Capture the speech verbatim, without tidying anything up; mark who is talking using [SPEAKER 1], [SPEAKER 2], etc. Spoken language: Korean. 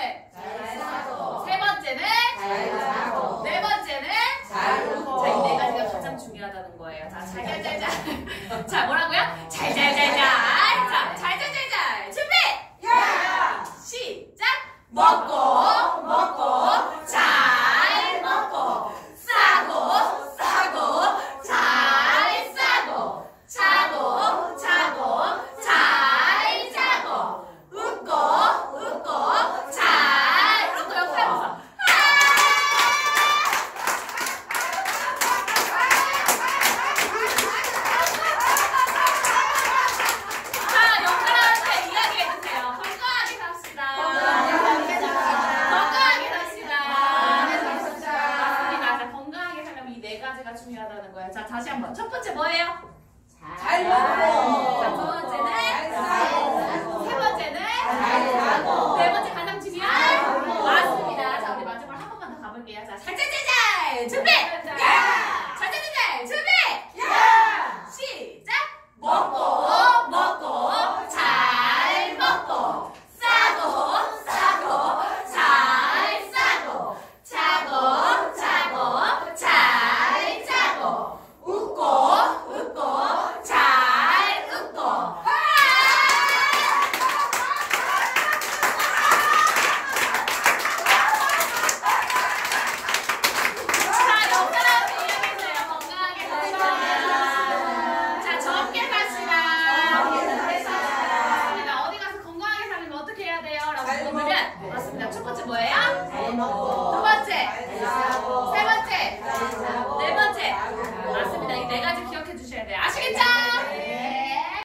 [SPEAKER 1] 번째는
[SPEAKER 2] 잘 사고.
[SPEAKER 1] 세 번째는
[SPEAKER 2] 잘 사고.
[SPEAKER 1] 네 번째는
[SPEAKER 2] 잘 웃고.
[SPEAKER 1] 자, 이 네 가지가 가장 중요하다는 거예요. 자, 잘잘잘잘. 자, 뭐라고요? 잘잘잘잘. 자, 잘잘잘잘. 준비!
[SPEAKER 2] 야!
[SPEAKER 1] 시작!
[SPEAKER 2] 먹고